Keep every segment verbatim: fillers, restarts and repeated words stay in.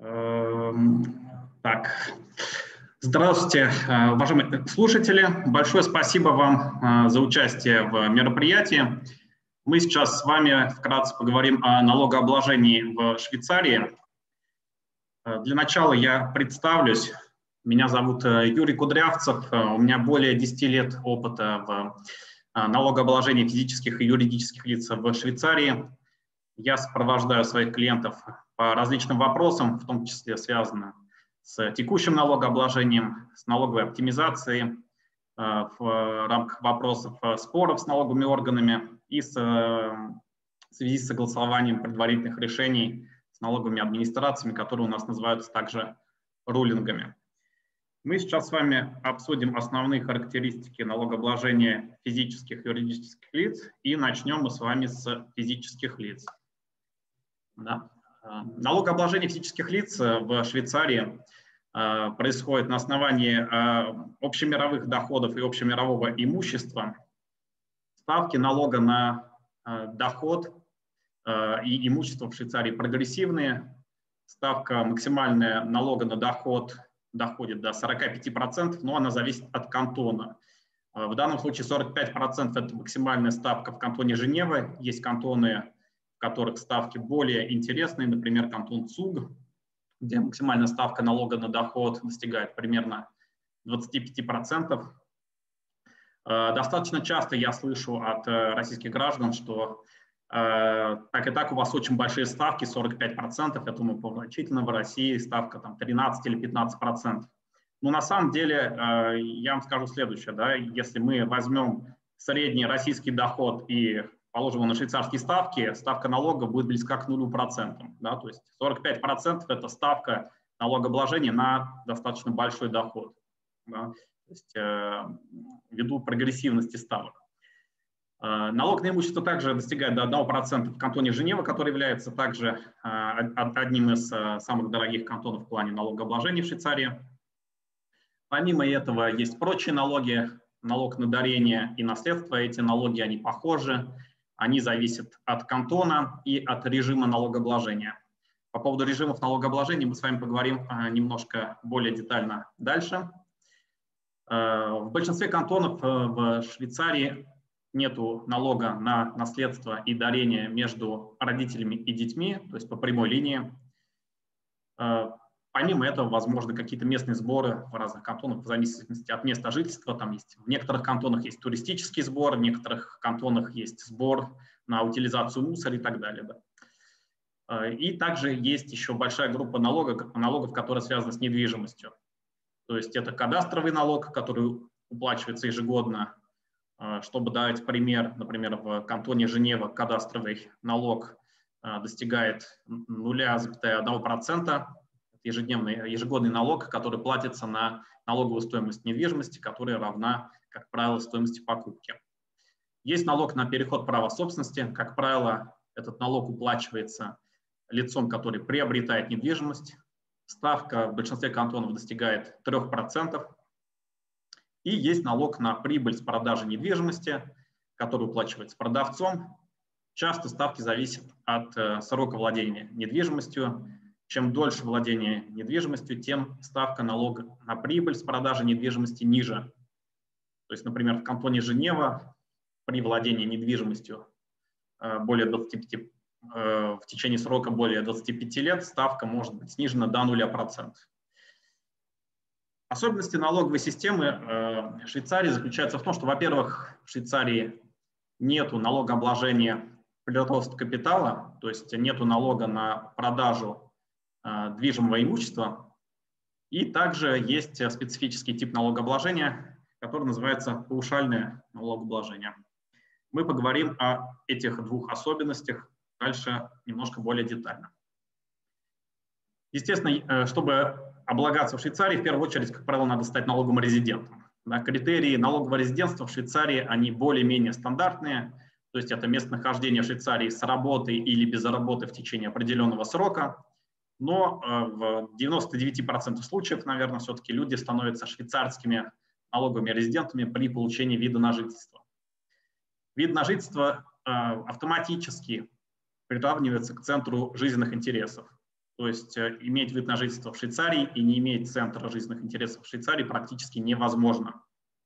Эм, Так, здравствуйте, э, уважаемые слушатели. Большое спасибо вам э, за участие в мероприятии. Мы сейчас с вами вкратце поговорим о налогообложении в Швейцарии. Э, Для начала я представлюсь. Меня зовут э, Юрий Кудрявцев. Э, У меня более десяти лет опыта в э, налогообложении физических и юридических лиц в Швейцарии. Я сопровождаю своих клиентов по различным вопросам, в том числе связанным с текущим налогообложением, с налоговой оптимизацией, э, в рамках вопросов э, споров с налоговыми органами и с, э, в связи с согласованием предварительных решений с налоговыми администрациями, которые у нас называются также рулингами. Мы сейчас с вами обсудим основные характеристики налогообложения физических и юридических лиц, и начнем мы с вами с физических лиц. Да. Налогообложение физических лиц в Швейцарии э, происходит на основании э, общемировых доходов и общемирового имущества. Ставки налога на э, доход э, и имущество в Швейцарии прогрессивные. Ставка максимальная налога на доход доходит до сорока пяти процентов, но она зависит от кантона. В данном случае сорок пять процентов это максимальная ставка в кантоне Женева. Есть кантоны, в которых ставки более интересные, например, кантон Цуг, где максимальная ставка налога на доход достигает примерно двадцати пяти процентов. Достаточно часто я слышу от российских граждан, что так и так у вас очень большие ставки, сорок пять процентов, я думаю, поразительно, в России ставка там тринадцать или пятнадцать процентов. Но на самом деле я вам скажу следующее, да, если мы возьмем средний российский доход и положим его на швейцарские ставки, ставка налога будет близка к нулю процентов. Да, то есть сорок пять процентов это ставка налогообложения на достаточно большой доход, да, то есть, э, ввиду прогрессивности ставок. Э, налог на имущество также достигает до одного процента в кантоне Женева, который является также э, одним из э, самых дорогих кантонов в плане налогообложения в Швейцарии. Помимо этого есть прочие налоги, налог на дарение и наследство. Эти налоги, они похожи. Они зависят от кантона и от режима налогообложения. По поводу режимов налогообложения мы с вами поговорим немножко более детально дальше. В большинстве кантонов в Швейцарии нет налога на наследство и дарение между родителями и детьми, то есть по прямой линии. Помимо этого, возможно, какие-то местные сборы в разных кантонах, в зависимости от места жительства. Там есть, в некоторых кантонах есть туристический сбор, в некоторых кантонах есть сбор на утилизацию мусора и так далее. Да. И также есть еще большая группа налогов, налогов, которые связаны с недвижимостью. То есть это кадастровый налог, который уплачивается ежегодно. Чтобы дать пример, например, в кантоне Женева кадастровый налог достигает нуля целых одного процента. Ежедневный, ежегодный налог, который платится на налоговую стоимость недвижимости, которая равна, как правило, стоимости покупки. Есть налог на переход права собственности. Как правило, этот налог уплачивается лицом, который приобретает недвижимость. Ставка в большинстве кантонов достигает трёх процентов. И есть налог на прибыль с продажи недвижимости, который уплачивается продавцом. Часто ставки зависят от э, срока владения недвижимостью. Чем дольше владение недвижимостью, тем ставка налога на прибыль с продажи недвижимости ниже. То есть, например, в кантоне Женева при владении недвижимостью более двадцати пяти, в течение срока более двадцати пяти лет ставка может быть снижена до нуля процентов. Особенности налоговой системы Швейцарии заключаются в том, что, во-первых, в Швейцарии нет налогообложения при росте капитала, то есть нет налога на продажу движимого имущества, и также есть специфический тип налогообложения, который называется паушальное налогообложение. Мы поговорим о этих двух особенностях дальше немножко более детально. Естественно, чтобы облагаться в Швейцарии, в первую очередь, как правило, надо стать налоговым резидентом. Да, критерии налогового резидентства в Швейцарии, они более-менее стандартные, то есть это местонахождение в Швейцарии с работой или без работы в течение определенного срока. Но в девяноста девяти процентах случаев, наверное, все-таки люди становятся швейцарскими налоговыми резидентами при получении вида на жительство. Вид на жительство автоматически приравнивается к центру жизненных интересов. То есть иметь вид на жительство в Швейцарии и не иметь центра жизненных интересов в Швейцарии практически невозможно.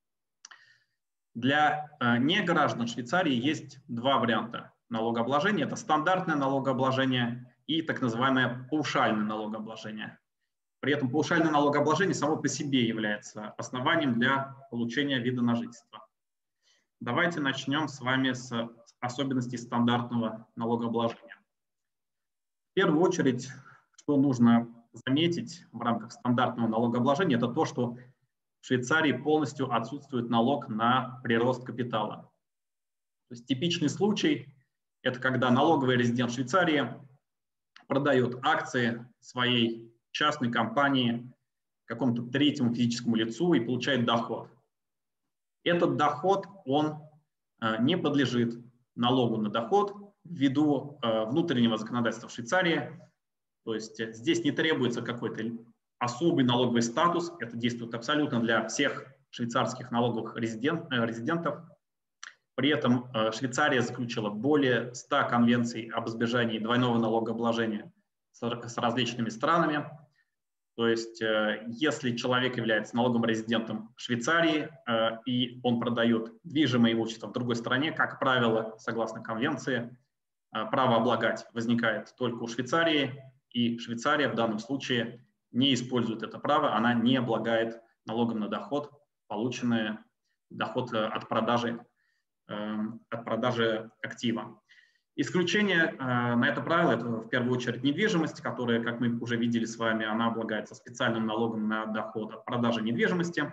Для неграждан Швейцарии есть два варианта налогообложения. Это стандартное налогообложение и так называемое паушальное налогообложение. При этом паушальное налогообложение само по себе является основанием для получения вида на жительство. Давайте начнем с вами с особенностей стандартного налогообложения. В первую очередь, что нужно заметить в рамках стандартного налогообложения, это то, что в Швейцарии полностью отсутствует налог на прирост капитала. То есть типичный случай – это когда налоговый резидент Швейцарии продает акции своей частной компании какому-то третьему физическому лицу и получает доход. Этот доход, он не подлежит налогу на доход ввиду внутреннего законодательства в Швейцарии. То есть здесь не требуется какой-то особый налоговый статус. Это действует абсолютно для всех швейцарских налоговых резидент, резидентов. При этом Швейцария заключила более ста конвенций об избежании двойного налогообложения с, с различными странами. То есть если человек является налоговым резидентом Швейцарии и он продает движимое имущество в другой стране, как правило, согласно конвенции, право облагать возникает только у Швейцарии, и Швейцария в данном случае не использует это право, она не облагает налогом на доход, полученный доход от продажи, от продажи актива. Исключение на это правило – это в первую очередь недвижимость, которая, как мы уже видели с вами, она облагается специальным налогом на доход от продажи недвижимости.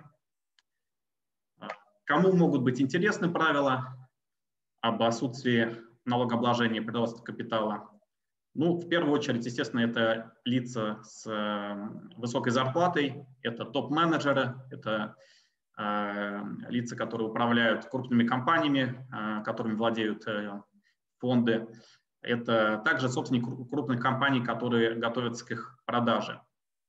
Кому могут быть интересны правила об отсутствии налогообложения прироста капитала? Ну, в первую очередь, естественно, это лица с высокой зарплатой, это топ-менеджеры, это э, лица, которые управляют крупными компаниями, э, которыми владеют э, фонды. Это также собственники крупных компаний, которые готовятся к их продаже.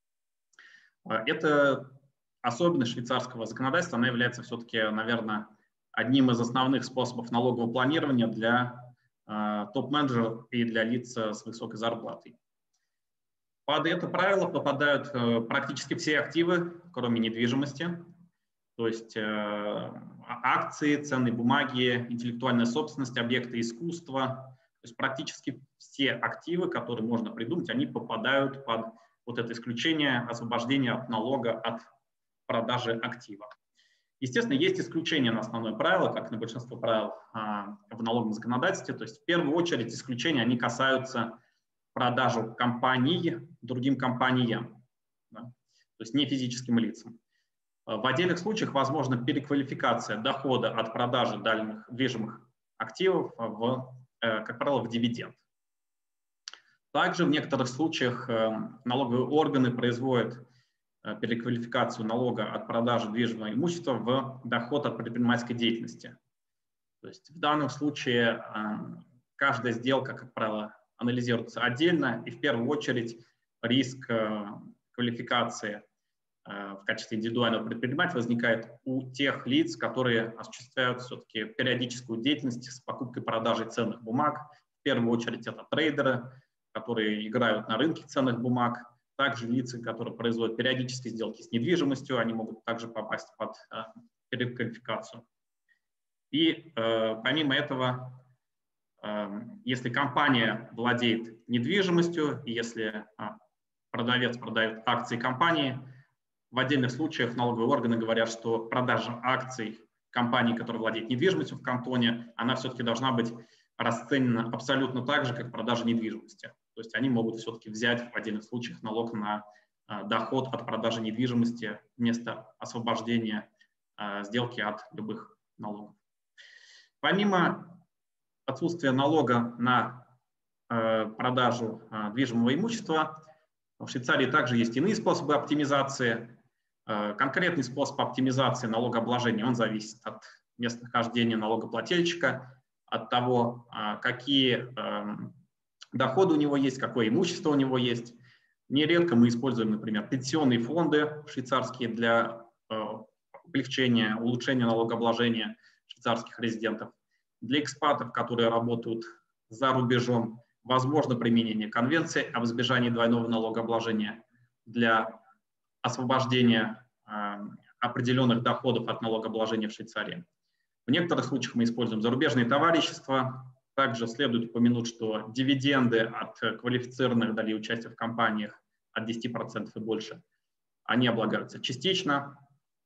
Это особенность швейцарского законодательства, она является все-таки, наверное, одним из основных способов налогового планирования для топ-менеджеров и для лиц с высокой зарплатой. Под это правило попадают практически все активы, кроме недвижимости, то есть акции, ценные бумаги, интеллектуальная собственность, объекты искусства. То есть практически все активы, которые можно придумать, они попадают под вот это исключение освобождения от налога от продажи актива. Естественно, есть исключения на основное правило, как на большинство правил а, в налоговом законодательстве. То есть в первую очередь исключения они касаются продажи компаний другим компаниям, да? То есть не физическим лицам. В отдельных случаях возможна переквалификация дохода от продажи дальних движимых активов, в, как правило, в дивиденд. Также в некоторых случаях налоговые органы производят переквалификацию налога от продажи движимого имущества в доход от предпринимательской деятельности. То есть в данном случае каждая сделка, как правило, анализируется отдельно, и в первую очередь риск квалификации в качестве индивидуального предпринимателя возникает у тех лиц, которые осуществляют все-таки периодическую деятельность с покупкой и продажей ценных бумаг. В первую очередь это трейдеры, которые играют на рынке ценных бумаг. Также лица, которые производят периодические сделки с недвижимостью, они могут также попасть под э, переквалификацию. И э, помимо этого, э, если компания владеет недвижимостью, и если э, продавец продает акции компании, в отдельных случаях налоговые органы говорят, что продажа акций компании, которая владеет недвижимостью в кантоне, она все-таки должна быть расценена абсолютно так же, как продажа недвижимости. То есть они могут все-таки взять в отдельных случаях налог на а, доход от продажи недвижимости вместо освобождения а, сделки от любых налогов. Помимо отсутствия налога на а, продажу а, движимого имущества, в Швейцарии также есть иные способы оптимизации. А, конкретный способ оптимизации налогообложения, он зависит от местонахождения налогоплательщика, от того, а, какие а, доходы у него есть, какое имущество у него есть. Нередко мы используем, например, пенсионные фонды швейцарские для э, облегчения, улучшения налогообложения швейцарских резидентов. Для экспатов, которые работают за рубежом, возможно применение Конвенции об избежании двойного налогообложения для освобождения э, определенных доходов от налогообложения в Швейцарии. В некоторых случаях мы используем зарубежные товарищества. Также следует упомянуть, что дивиденды от квалифицированных долей участия в компаниях от десяти процентов и больше, они облагаются частично.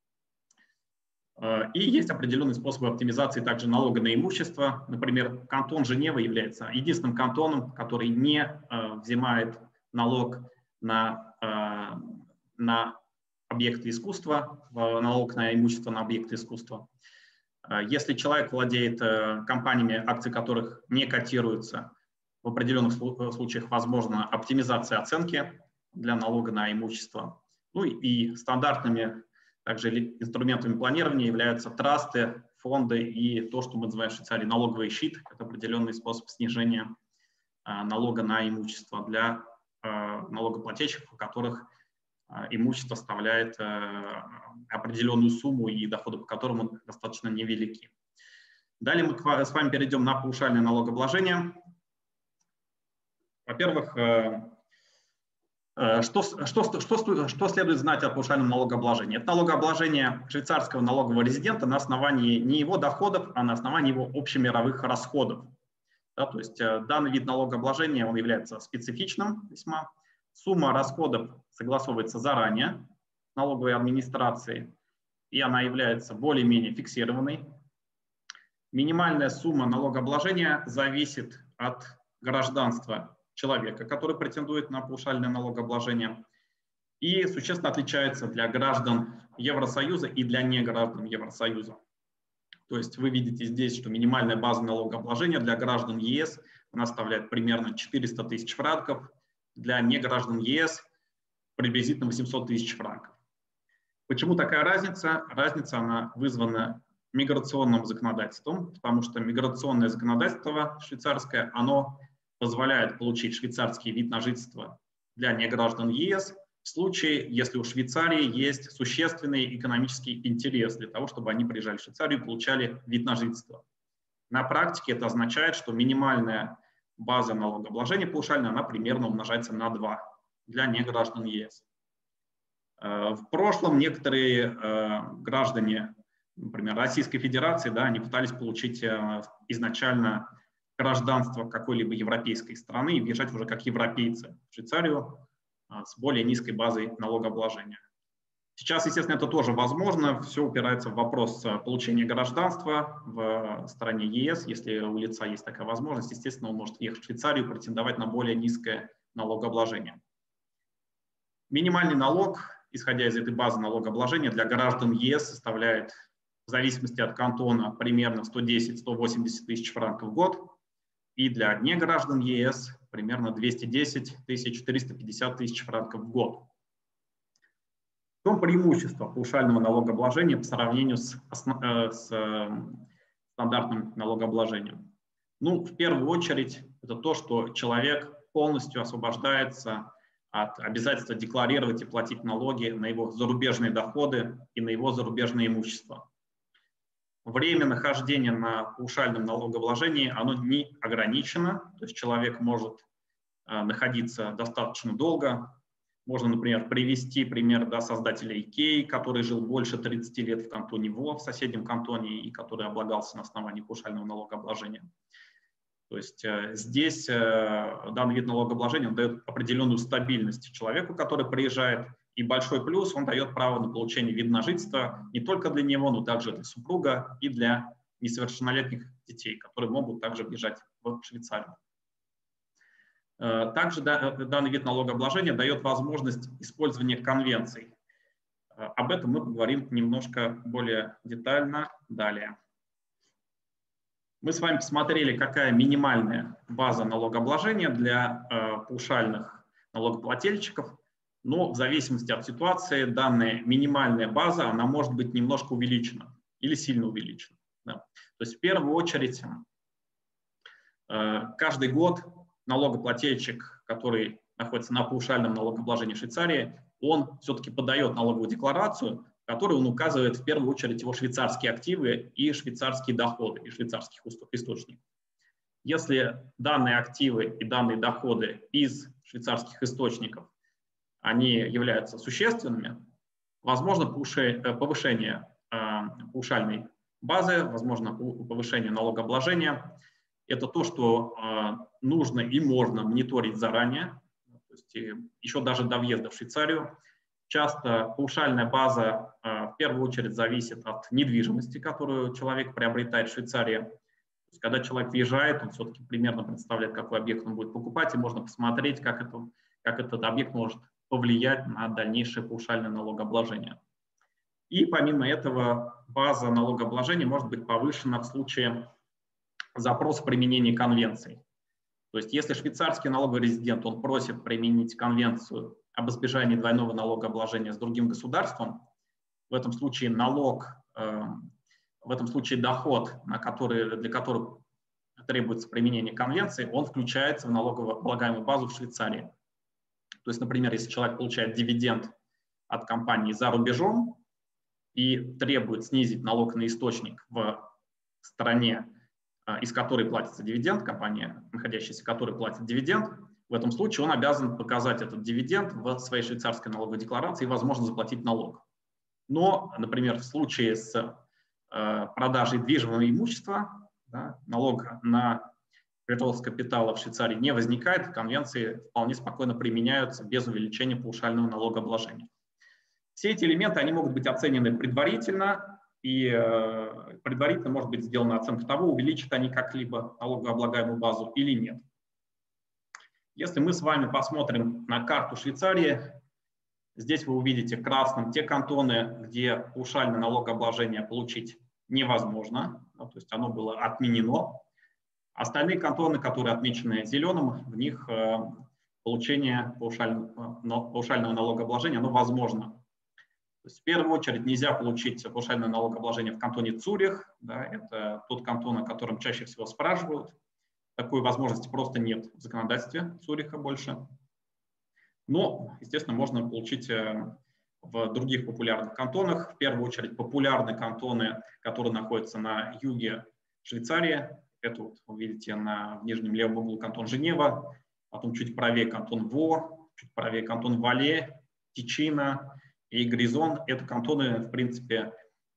И есть определенные способы оптимизации также налога на имущество. Например, кантон Женева является единственным кантоном, который не э, взимает налог на, э, на объекты искусства, э, налог на имущество на объекты искусства. Э, если человек владеет э, компаниями, акции которых не котируются, в определенных случаях возможна оптимизация оценки для налога на имущество. Ну и, и стандартными также инструментами планирования являются трасты, фонды и то, что мы называем в Швейцарии налоговый щит. Это определенный способ снижения а, налога на имущество для а, налогоплательщиков, у которых а, имущество составляет а, определенную сумму и доходы по которым достаточно невелики. Далее мы с вами перейдем на паушальное налогообложение. Во-первых, Что, что, что, что следует знать о паушальном налогообложении? Это налогообложение швейцарского налогового резидента на основании не его доходов, а на основании его общемировых расходов. Да, то есть данный вид налогообложения он является специфичным весьма. Сумма расходов согласовывается заранее с налоговой администрацией, и она является более-менее фиксированной. Минимальная сумма налогообложения зависит от гражданства человека, который претендует на паушальное налогообложение, и существенно отличается для граждан Евросоюза и для неграждан Евросоюза. То есть вы видите здесь, что минимальная база налогообложения для граждан ЕС она составляет примерно четыреста тысяч франков, для неграждан ЕС приблизительно восемьсот тысяч франков. Почему такая разница? Разница она вызвана миграционным законодательством, потому что миграционное законодательство швейцарское, оно позволяет получить швейцарский вид на жительство для неграждан ЕС в случае, если у Швейцарии есть существенный экономический интерес для того, чтобы они приезжали в Швейцарию и получали вид на жительство. На практике это означает, что минимальная база налогообложения паушальная, она примерно умножается на два для неграждан ЕС. В прошлом некоторые граждане, например, Российской Федерации, да, они пытались получить изначально гражданство какой-либо европейской страны и въезжать уже как европейцы в Швейцарию а, с более низкой базой налогообложения. Сейчас, естественно, это тоже возможно. Все упирается в вопрос получения гражданства в стране ЕС. Если у лица есть такая возможность, естественно, он может ехать в Швейцарию и претендовать на более низкое налогообложение. Минимальный налог, исходя из этой базы налогообложения, для граждан ЕС составляет в зависимости от кантона примерно сто десять — сто восемьдесят тысяч франков в год. И для неграждан ЕС примерно двести десять тысяч — триста пятьдесят тысяч франков в год. В чем преимущество паушального налогообложения по сравнению с, с стандартным налогообложением? Ну, в первую очередь, это то, что человек полностью освобождается от обязательства декларировать и платить налоги на его зарубежные доходы и на его зарубежное имущество. Время нахождения на паушальном налогообложении, оно не ограничено, то есть человек может э, находиться достаточно долго. Можно, например, привести пример да, создателя Икеи, который жил больше тридцати лет в кантоне Во, в соседнем кантоне, и который облагался на основании паушального налогообложения. То есть э, здесь э, данный вид налогообложения дает определенную стабильность человеку, который приезжает. И большой плюс, он дает право на получение вида на жительство не только для него, но также для супруга и для несовершеннолетних детей, которые могут также въезжать в Швейцарию. Также данный вид налогообложения дает возможность использования конвенций. Об этом мы поговорим немножко более детально далее. Мы с вами посмотрели, какая минимальная база налогообложения для паушальных налогоплательщиков. Но в зависимости от ситуации данная минимальная база, она может быть немножко увеличена или сильно увеличена. Да. То есть в первую очередь каждый год налогоплательщик, который находится на паушальном налогообложении Швейцарии, он все-таки подает налоговую декларацию, в которой он указывает в первую очередь его швейцарские активы и швейцарские доходы, и швейцарских источников. Если данные активы и данные доходы из швейцарских источников, они являются существенными, возможно повышение паушальной базы, возможно повышение налогообложения. Это то, что нужно и можно мониторить заранее, то есть еще даже до въезда в Швейцарию. Часто паушальная база в первую очередь зависит от недвижимости, которую человек приобретает в Швейцарии. То есть, когда человек въезжает, он все-таки примерно представляет, какой объект он будет покупать, и можно посмотреть, как, это, как этот объект может повлиять на дальнейшее паушальное налогообложение. И помимо этого база налогообложения может быть повышена в случае запроса применения конвенций. То есть если швейцарский налоговый резидент он просит применить конвенцию об избежании двойного налогообложения с другим государством, в этом случае налог, э, в этом случае доход, на который, для которого требуется применение конвенции, он включается в налогооблагаемую базу в Швейцарии. То есть, например, если человек получает дивиденд от компании за рубежом и требует снизить налог на источник в стране, из которой платится дивиденд, компания, находящаяся в которой платит дивиденд, в этом случае он обязан показать этот дивиденд в своей швейцарской налоговой декларации и, возможно, заплатить налог. Но, например, в случае с э, продажей движимого имущества, да, налог на прирост капитала в Швейцарии не возникает, конвенции вполне спокойно применяются без увеличения паушального налогообложения. Все эти элементы они могут быть оценены предварительно, и э, предварительно может быть сделана оценка того, увеличат они как-либо налогооблагаемую базу или нет. Если мы с вами посмотрим на карту Швейцарии, здесь вы увидите красным те кантоны, где паушальное налогообложение получить невозможно, то есть оно было отменено. Остальные кантоны, которые отмечены зеленым, в них э, получение паушального, паушального налогообложения оно возможно. То есть в первую очередь нельзя получить паушальное налогообложение в кантоне Цюрих, да, это тот кантон, о котором чаще всего спрашивают. Такой возможности просто нет в законодательстве Цюриха больше. Но, естественно, можно получить в других популярных кантонах. В первую очередь популярные кантоны, которые находятся на юге Швейцарии. Это вот вы видите на в нижнем левом углу кантон Женева, потом чуть правее кантон Во, чуть правее кантон Вале, Тичино и Гризон. Это кантоны, в принципе,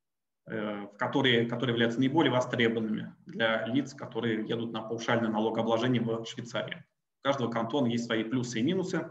в которые, которые являются наиболее востребованными для лиц, которые едут на паушальное налогообложение в Швейцарии. У каждого кантона есть свои плюсы и минусы.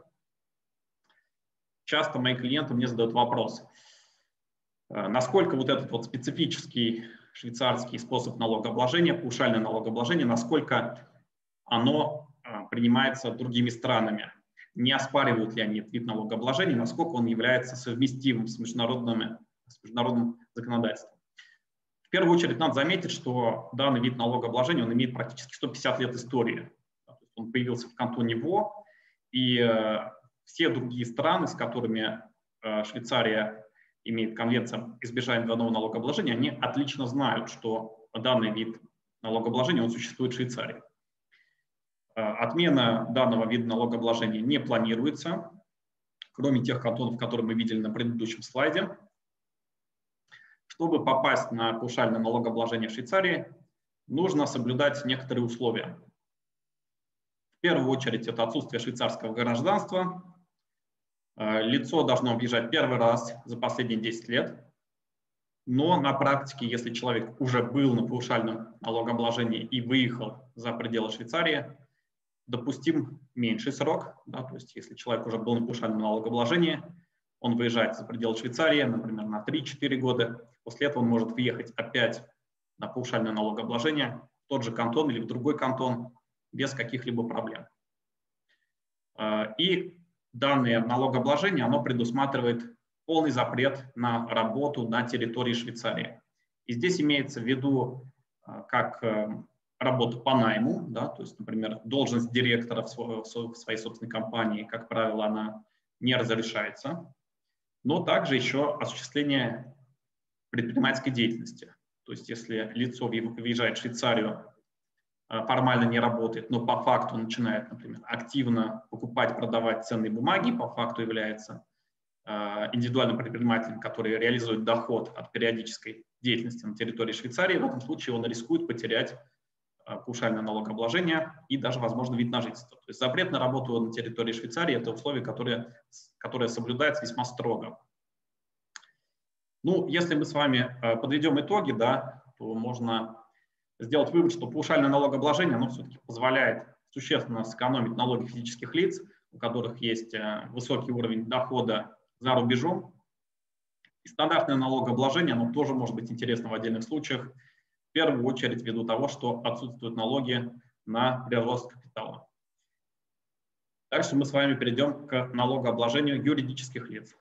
Часто мои клиенты мне задают вопрос, насколько вот этот вот специфический швейцарский способ налогообложения, паушальное налогообложение, насколько оно принимается другими странами, не оспаривают ли они этот вид налогообложения, насколько он является совместимым с, международными, с международным законодательством. В первую очередь надо заметить, что данный вид налогообложения он имеет практически сто пятьдесят лет истории. Он появился в кантоне Во, и э, все другие страны, с которыми э, Швейцария имеет конвенцию об избежании двойного налогообложения, они отлично знают, что данный вид налогообложения он существует в Швейцарии. Э, отмена данного вида налогообложения не планируется, кроме тех кантонов, которые мы видели на предыдущем слайде. Чтобы попасть на паушальное налогообложение в Швейцарии, нужно соблюдать некоторые условия. В первую очередь это отсутствие швейцарского гражданства. Лицо должно въезжать первый раз за последние десять лет. Но на практике, если человек уже был на паушальном налогообложении и выехал за пределы Швейцарии, допустим меньший срок. Да, то есть если человек уже был на паушальном налогообложении, он выезжает за пределы Швейцарии, например, на три-четыре года. После этого он может въехать опять на паушальное налогообложение в тот же кантон или в другой кантон без каких-либо проблем. И данное налогообложение оно предусматривает полный запрет на работу на территории Швейцарии. И здесь имеется в виду как работа по найму, да, то есть, например, должность директора в своей собственной компании, как правило, она не разрешается, но также еще осуществление предпринимательской деятельности. То есть если лицо въезжает в Швейцарию, формально не работает, но по факту начинает, например, активно покупать, продавать ценные бумаги, по факту является индивидуальным предпринимателем, который реализует доход от периодической деятельности на территории Швейцарии, в этом случае он рискует потерять паушальное налогообложение и даже, возможно, вид на жительство. То есть запрет на работу на территории Швейцарии – это условие, которое, которое соблюдается весьма строго. Ну, если мы с вами подведем итоги, да, то можно сделать вывод, что паушальное налогообложение, оно все-таки позволяет существенно сэкономить налоги физических лиц, у которых есть высокий уровень дохода за рубежом. И стандартное налогообложение, оно тоже может быть интересно в отдельных случаях, в первую очередь ввиду того, что отсутствуют налоги на прирост капитала. Дальше мы с вами перейдем к налогообложению юридических лиц.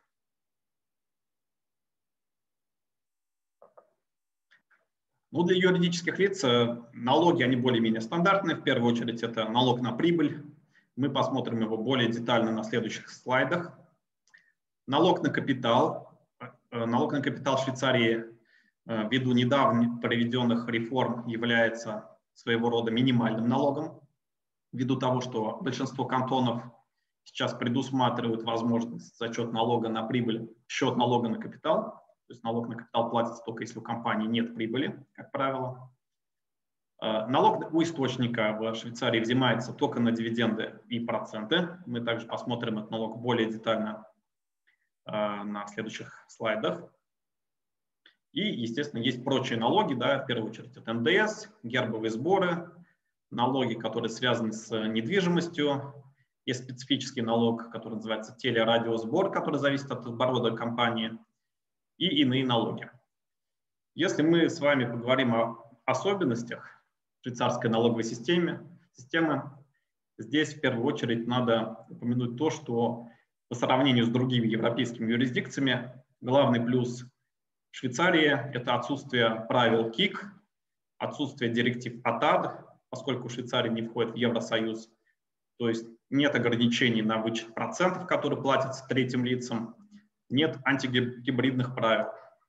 Ну, для юридических лиц налоги, они более-менее стандартные. В первую очередь это налог на прибыль. Мы посмотрим его более детально на следующих слайдах. Налог на капитал. Налог на капитал в Швейцарии ввиду недавно проведенных реформ является своего рода минимальным налогом, ввиду того, что большинство кантонов сейчас предусматривают возможность зачет налога на прибыль в счет налога на капитал. То есть налог на капитал платится только если у компании нет прибыли, как правило. Налог у источника в Швейцарии взимается только на дивиденды и проценты. Мы также посмотрим этот налог более детально на следующих слайдах. И, естественно, есть прочие налоги, да, в первую очередь это эн дэ эс, гербовые сборы, налоги, которые связаны с недвижимостью, есть специфический налог, который называется телерадиосбор, который зависит от оборота компании, и иные налоги. Если мы с вами поговорим о особенностях швейцарской налоговой системы, системы, здесь в первую очередь надо упомянуть то, что по сравнению с другими европейскими юрисдикциями главный плюс Швейцарии – это отсутствие правил КИК, отсутствие директив АТАД, поскольку Швейцария не входит в Евросоюз, то есть нет ограничений на вычет процентов, которые платятся третьим лицам, нет антигибридных правил.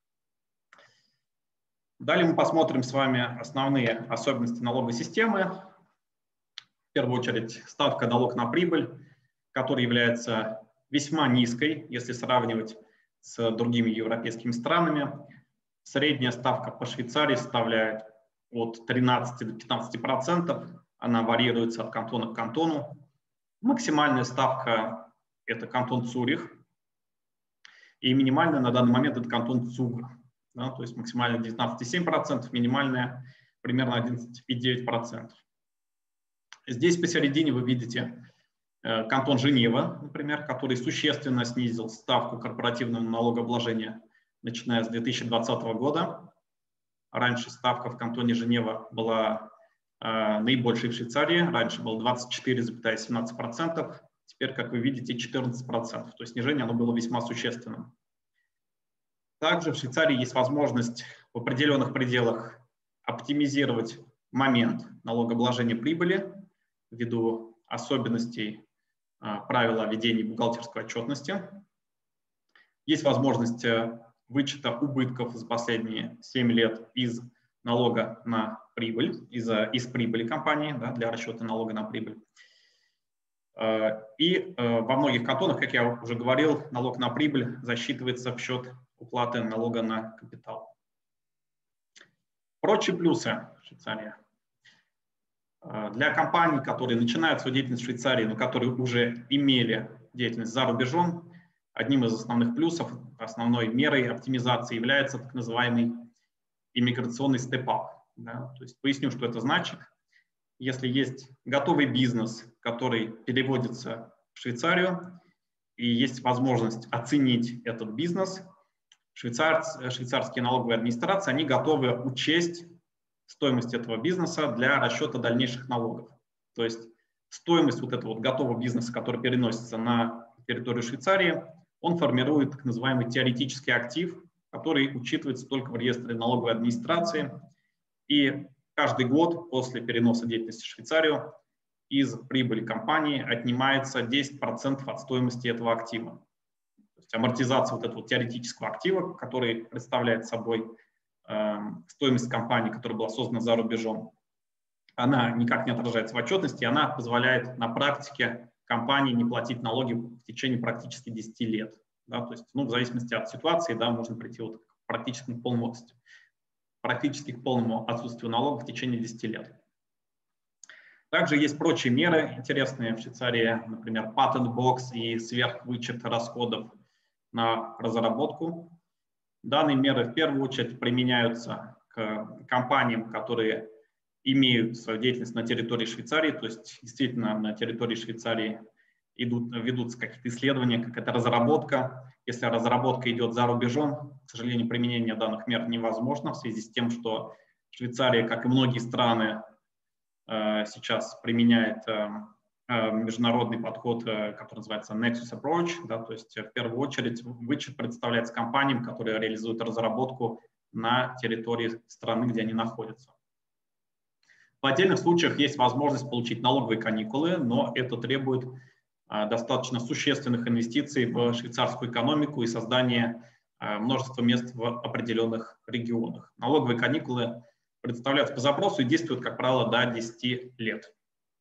Далее мы посмотрим с вами основные особенности налоговой системы. В первую очередь ставка налог на прибыль, которая является весьма низкой, если сравнивать с другими европейскими странами. Средняя ставка по Швейцарии составляет от тринадцати до пятнадцати процентов. Она варьируется от кантона к кантону. Максимальная ставка – это кантон Цюрих. И минимальная на данный момент – это кантон Цуг. Да, то есть максимально девятнадцать целых семь десятых процента, минимальная примерно одиннадцать целых девять десятых процента. Здесь посередине вы видите кантон Женева, например, который существенно снизил ставку корпоративного налогообложения, начиная с две тысячи двадцатого года. Раньше ставка в кантоне Женева была э, наибольшей в Швейцарии. Раньше было двадцать четыре целых семнадцать десятых процента, теперь, как вы видите, четырнадцать процентов. То есть снижение оно было весьма существенным. Также в Швейцарии есть возможность в определенных пределах оптимизировать момент налогообложения прибыли ввиду особенностей правила ведения бухгалтерской отчетности. Есть возможность вычета убытков за последние семь лет из налога на прибыль, из, из прибыли компании, да, для расчета налога на прибыль. И во многих кантонах, как я уже говорил, налог на прибыль засчитывается в счет уплаты налога на капитал. Прочие плюсы Швейцарии. Для компаний, которые начинают свою деятельность в Швейцарии, но которые уже имели деятельность за рубежом, одним из основных плюсов, основной мерой оптимизации является так называемый иммиграционный степ-ап. Да? То есть поясню, что это значит. Если есть готовый бизнес, который переводится в Швейцарию, и есть возможность оценить этот бизнес, швейцар, швейцарские налоговые администрации, они готовы учесть стоимость этого бизнеса для расчета дальнейших налогов. То есть стоимость вот этого вот готового бизнеса, который переносится на территорию Швейцарии, он формирует так называемый теоретический актив, который учитывается только в реестре налоговой администрации. И каждый год после переноса деятельности в Швейцарию из прибыли компании отнимается десять процентов от стоимости этого актива. То есть амортизация вот этого теоретического актива, который представляет собой э, стоимость компании, которая была создана за рубежом, она никак не отражается в отчетности, она позволяет на практике компании не платить налоги в течение практически десяти лет. Да, то есть, ну, в зависимости от ситуации, да, можно прийти вот к практически к полному, практически к полному отсутствию налогов в течение десяти лет. Также есть прочие меры интересные в Швейцарии, например, patent box и сверхвычет расходов на разработку. Данные меры в первую очередь применяются к компаниям, которые имеют свою деятельность на территории Швейцарии, то есть действительно на территории Швейцарии идут, ведутся какие-то исследования, какая-то разработка. Если разработка идет за рубежом, к сожалению, применение данных мер невозможно в связи с тем, что Швейцария, как и многие страны, сейчас применяет международный подход, который называется Nexus Approach, да, то есть в первую очередь вычет представляется компаниям, которые реализуют разработку на территории страны, где они находятся. В отдельных случаях есть возможность получить налоговые каникулы, но это требует достаточно существенных инвестиций в швейцарскую экономику и создание множества мест в определенных регионах. Налоговые каникулы представляются по запросу и действуют, как правило, до десяти лет.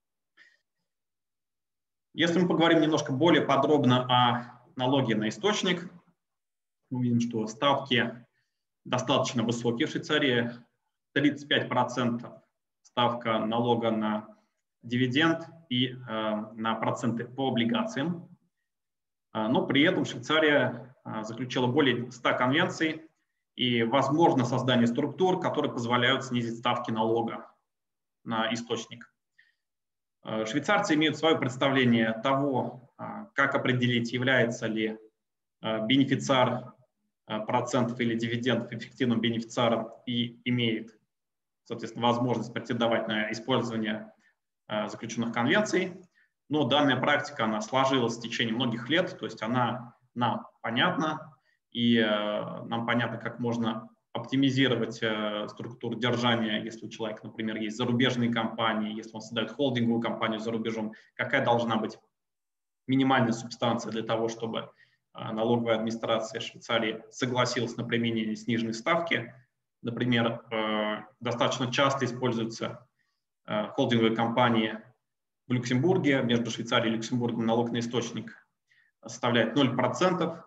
Если мы поговорим немножко более подробно о налоге на источник, мы увидим, что ставки достаточно высокие в Швейцарии. тридцать пять процентов ставка налога на дивиденд и э, на проценты по облигациям. Но при этом Швейцария заключила более ста конвенций, и возможно создание структур, которые позволяют снизить ставки налога на источник. Швейцарцы имеют свое представление того, как определить, является ли бенефициар процентов или дивидендов эффективным бенефициаром и имеет, соответственно, возможность претендовать на использование заключенных конвенций. Но данная практика, она сложилась в течение многих лет, то есть она нам понятна. И э, нам понятно, как можно оптимизировать э, структуру держания, если у человека, например, есть зарубежные компании, если он создает холдинговую компанию за рубежом, какая должна быть минимальная субстанция для того, чтобы э, налоговая администрация Швейцарии согласилась на применение сниженной ставки. Например, э, достаточно часто используются э, холдинговые компании в Люксембурге, между Швейцарией и Люксембургом налог на источник составляет ноль процентов.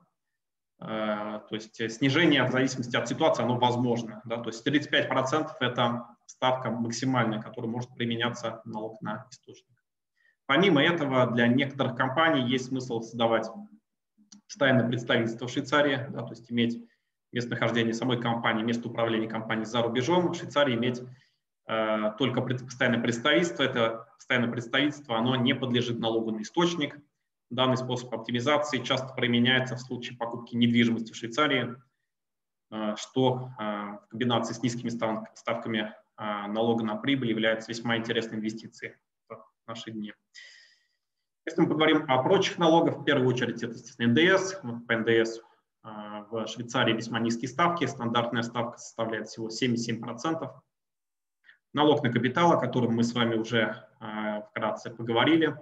То есть снижение в зависимости от ситуации, оно возможно. Да? То есть тридцать пять процентов это ставка максимальная, которая может применяться налог на источник. Помимо этого, для некоторых компаний есть смысл создавать постоянное представительство в Швейцарии, да, то есть иметь местонахождение самой компании, место управления компанией за рубежом. В Швейцарии иметь э, только постоянное представительство. Это постоянное представительство, оно не подлежит налогу на источник. Данный способ оптимизации часто применяется в случае покупки недвижимости в Швейцарии, что в комбинации с низкими ставками налога на прибыль является весьма интересной инвестицией в наши дни. Если мы поговорим о прочих налогах, в первую очередь это, естественно, эн дэ эс. По эн дэ эс в Швейцарии весьма низкие ставки, стандартная ставка составляет всего семьдесят семь процентов. Налог на капитал, о котором мы с вами уже вкратце поговорили.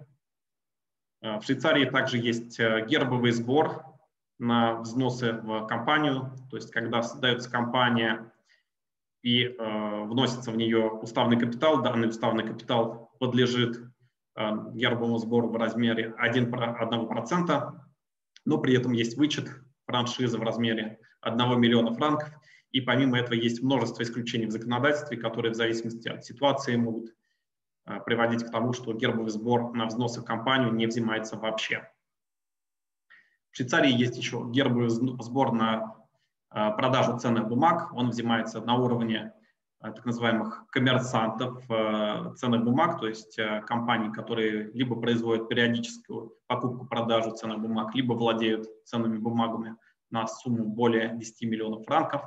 В Швейцарии также есть гербовый сбор на взносы в компанию, то есть когда создается компания и э, вносится в нее уставный капитал, данный уставный капитал подлежит э, гербовому сбору в размере одного процента, но при этом есть вычет франшизы в размере одного миллиона франков, и помимо этого есть множество исключений в законодательстве, которые в зависимости от ситуации могут приводить к тому, что гербовый сбор на взносы в компанию не взимается вообще. В Швейцарии есть еще гербовый сбор на продажу ценных бумаг. Он взимается на уровне так называемых коммерсантов ценных бумаг, то есть компаний, которые либо производят периодическую покупку-продажу ценных бумаг, либо владеют ценными бумагами на сумму более десяти миллионов франков.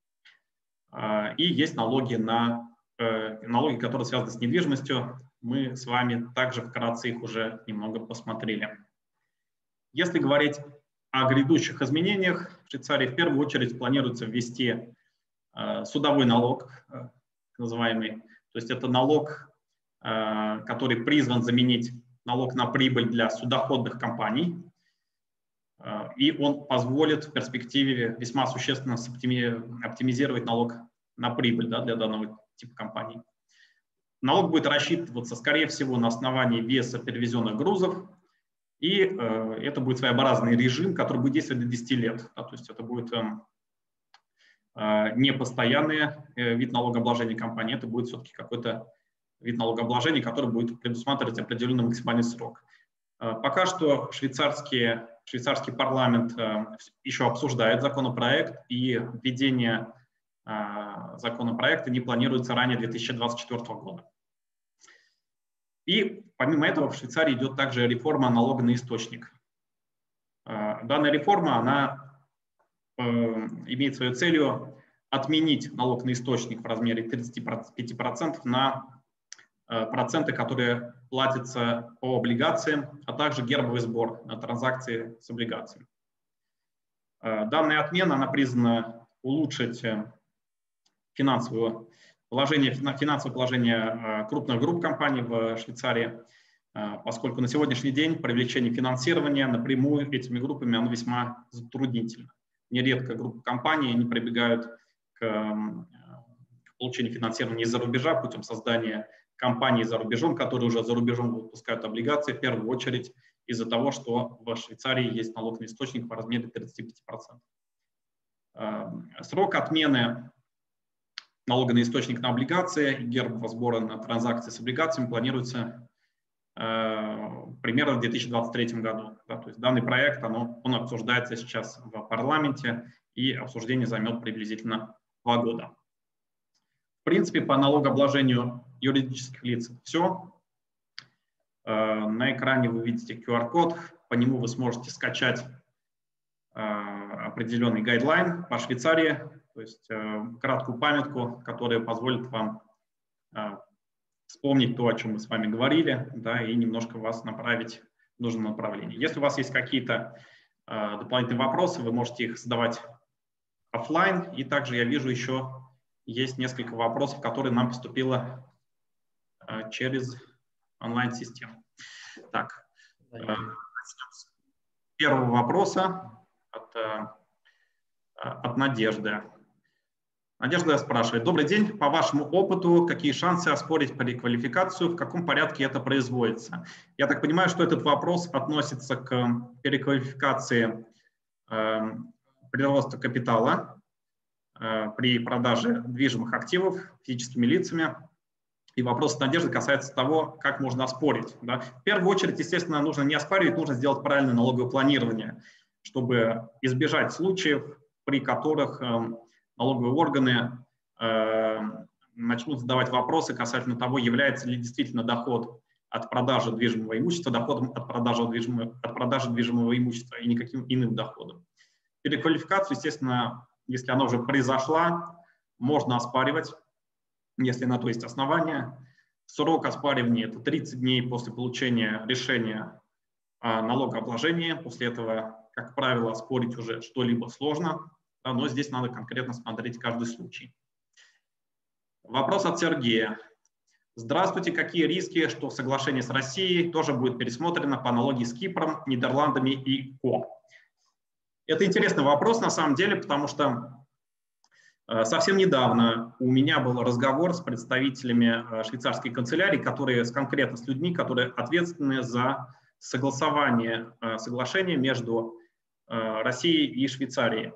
И есть налоги на налоги, которые связаны с недвижимостью. Мы с вами также вкратце их уже немного посмотрели. Если говорить о грядущих изменениях, в Швейцарии в первую очередь планируется ввести э, судовой налог, э, называемый. То есть это налог, э, который призван заменить налог на прибыль для судоходных компаний. Э, и он позволит в перспективе весьма существенно оптимизировать налог на прибыль, да, для данного типа компаний. Налог будет рассчитываться, скорее всего, на основании веса перевезенных грузов, и э, это будет своеобразный режим, который будет действовать до десяти лет. Да, то есть это будет э, э, не постоянный э, вид налогообложения компании, это будет все-таки какой-то вид налогообложения, который будет предусматривать определенный максимальный срок. Пока что швейцарский, швейцарский парламент еще обсуждает законопроект, и введение законопроекта не планируется ранее две тысячи двадцать четвёртого года. И помимо этого в Швейцарии идет также реформа налога на источник. Данная реформа, она э, имеет своей целью отменить налог на источник в размере тридцати пяти процентов на э, проценты, которые платятся по облигациям, а также гербовый сбор на транзакции с облигациями. Э, данная отмена, она призвана улучшить финансовое положение, финансовое положение крупных групп компаний в Швейцарии, поскольку на сегодняшний день привлечение финансирования напрямую этими группами оно весьма затруднительно. Нередко группы компаний не прибегают к получению финансирования из-за рубежа путем создания компаний за рубежом, которые уже за рубежом выпускают облигации, в первую очередь из-за того, что в Швейцарии есть налог на источник в размере тридцати пяти процентов. Срок отмены налога на источник на облигации и гербового сбора на транзакции с облигациями планируется э, примерно в две тысячи двадцать третьем году. Да, то есть данный проект оно, он обсуждается сейчас в парламенте, и обсуждение займет приблизительно два года. В принципе, по налогообложению юридических лиц все. Э, на экране вы видите ку ар код, по нему вы сможете скачать э, определенный гайдлайн по Швейцарии, то есть э, краткую памятку, которая позволит вам э, вспомнить то, о чем мы с вами говорили, да, и немножко вас направить в нужном направлении. Если у вас есть какие-то э, дополнительные вопросы, вы можете их задавать офлайн, и также я вижу еще есть несколько вопросов, которые нам поступило э, через онлайн-систему. Так, э, с первого вопроса от, э, от Надежды. Надежда спрашивает. Добрый день. По вашему опыту, какие шансы оспорить переквалификацию, в каком порядке это производится? Я так понимаю, что этот вопрос относится к переквалификации э, прироста капитала э, при продаже движимых активов физическими лицами. И вопрос Надежды касается того, как можно оспорить. Да? В первую очередь, естественно, нужно не оспаривать, нужно сделать правильное налоговое планирование, чтобы избежать случаев, при которых э, налоговые органы э, начнут задавать вопросы касательно того, является ли действительно доход от продажи движимого имущества доходом от продажи движимого, от продажи движимого имущества и никаким иным доходом. Переквалификацию, естественно, если она уже произошла, можно оспаривать, если на то есть основания. Срок оспаривания – это тридцать дней после получения решения о налогообложении. После этого, как правило, оспорить уже что-либо сложно. Да, но здесь надо конкретно смотреть каждый случай. Вопрос от Сергея. Здравствуйте, какие риски, что соглашение с Россией тоже будет пересмотрено по аналогии с Кипром, Нидерландами и ко? Это интересный вопрос на самом деле, потому что э, совсем недавно у меня был разговор с представителями э, швейцарской канцелярии, которые с конкретно с людьми, которые ответственны за согласование э, соглашения между э, Россией и Швейцарией.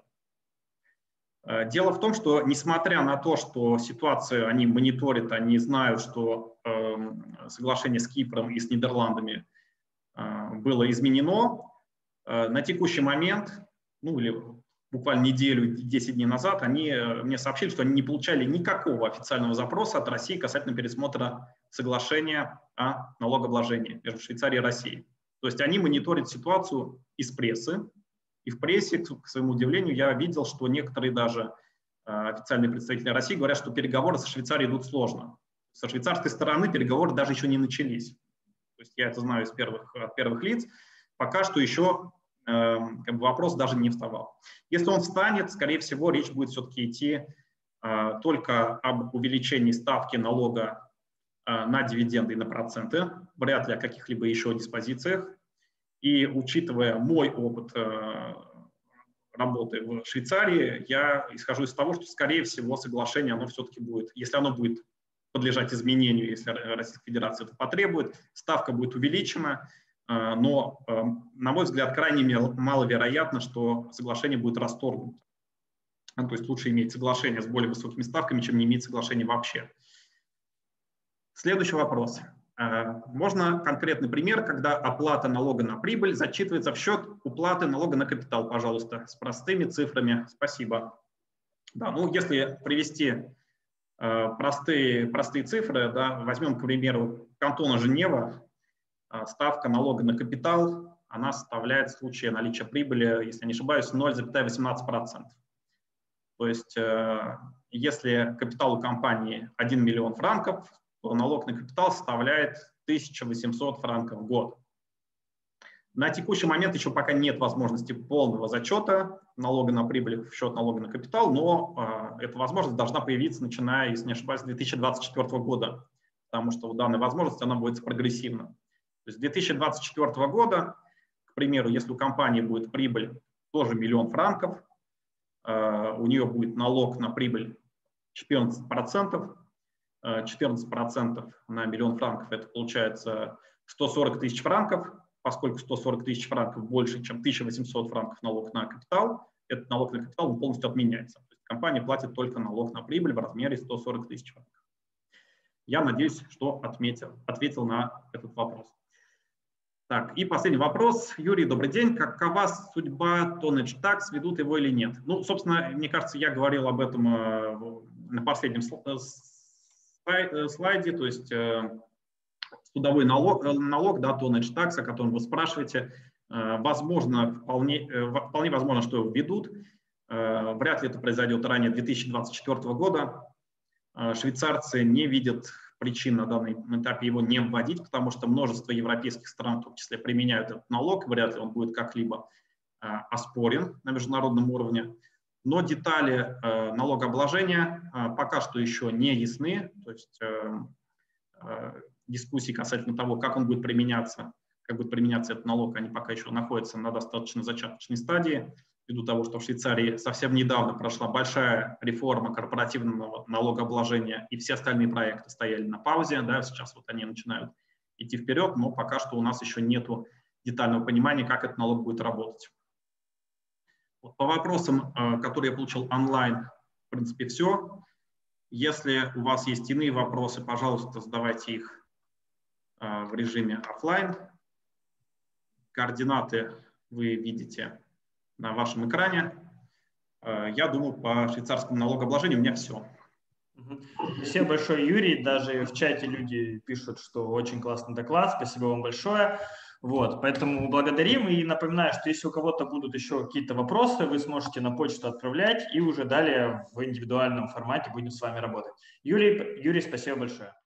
Дело в том, что несмотря на то, что ситуацию они мониторят, они знают, что э, соглашение с Кипром и с Нидерландами э, было изменено, э, на текущий момент, ну или буквально неделю, десять дней назад, они э, мне сообщили, что они не получали никакого официального запроса от России касательно пересмотра соглашения о налогообложении между Швейцарией и Россией. То есть они мониторят ситуацию из прессы. И в прессе, к своему удивлению, я видел, что некоторые даже э, официальные представители России говорят, что переговоры со Швейцарией идут сложно. Со швейцарской стороны переговоры даже еще не начались. То есть я это знаю из первых, от первых лиц. Пока что еще э, как бы вопрос даже не вставал. Если он встанет, скорее всего, речь будет все-таки идти э, только об увеличении ставки налога э, на дивиденды и на проценты, вряд ли о каких-либо еще диспозициях. И учитывая мой опыт э, работы в Швейцарии, я исхожу из того, что, скорее всего, соглашение, оно все-таки будет, если оно будет подлежать изменению, если Российская Федерация это потребует, ставка будет увеличена, э, но, э, на мой взгляд, крайне маловероятно, что соглашение будет расторгнуто. То есть лучше иметь соглашение с более высокими ставками, чем не иметь соглашения вообще. Следующий вопрос. Можно конкретный пример, когда оплата налога на прибыль зачитывается в счет уплаты налога на капитал, пожалуйста, с простыми цифрами. Спасибо. Да, ну, если привести э, простые, простые цифры, да, возьмем, к примеру, кантона Женева, э, ставка налога на капитал, она составляет в случае наличия прибыли, если я не ошибаюсь, ноль целых восемнадцать сотых процента. То есть, э, если капитал у компании один миллион франков, то налог на капитал составляет тысяча восемьсот франков в год. На текущий момент еще пока нет возможности полного зачета налога на прибыль в счет налога на капитал, но э, эта возможность должна появиться, начиная, если не ошибаюсь, с две тысячи двадцать четвёртого года, потому что у данной возможности она будет прогрессивна. То есть с две тысячи двадцать четвёртого года, к примеру, если у компании будет прибыль тоже миллион франков, э, у нее будет налог на прибыль четырнадцать процентов, четырнадцать процентов на миллион франков, это получается сто сорок тысяч франков, поскольку сто сорок тысяч франков больше, чем тысяча восемьсот франков налог на капитал, этот налог на капитал полностью отменяется. То есть компания платит только налог на прибыль в размере сто сорок тысяч франков. Я надеюсь, что отметил, ответил на этот вопрос. Так, и последний вопрос. Юрий, добрый день. Какова судьба Tonnage Tax, ведут его или нет? Ну, собственно, мне кажется, я говорил об этом на последнем слайде, то есть э, судовой налог, налог да, Tonnage Tax, о котором вы спрашиваете, э, возможно, вполне, э, вполне возможно, что его введут. Э, вряд ли это произойдет ранее две тысячи двадцать четвёртого года. Э, швейцарцы не видят причин на данном этапе его не вводить, потому что множество европейских стран, в том числе, применяют этот налог, вряд ли он будет как-либо э, оспорен на международном уровне. Но детали э, налогообложения э, пока что еще не ясны, то есть э, э, дискуссии касательно того, как он будет применяться, как будет применяться этот налог, они пока еще находятся на достаточно зачаточной стадии, ввиду того, что в Швейцарии совсем недавно прошла большая реформа корпоративного налогообложения, и все остальные проекты стояли на паузе, да, сейчас вот они начинают идти вперед, но пока что у нас еще нет детального понимания, как этот налог будет работать. По вопросам, которые я получил онлайн, в принципе, все. Если у вас есть иные вопросы, пожалуйста, задавайте их в режиме офлайн. Координаты вы видите на вашем экране. Я думаю, по швейцарскому налогообложению у меня все. Спасибо большое, Юрий. Даже в чате люди пишут, что очень классный доклад. Спасибо вам большое. Вот, поэтому благодарим и напоминаю, что если у кого-то будут еще какие-то вопросы, вы сможете на почту отправлять и уже далее в индивидуальном формате будем с вами работать. Юрий, Юрий, спасибо большое.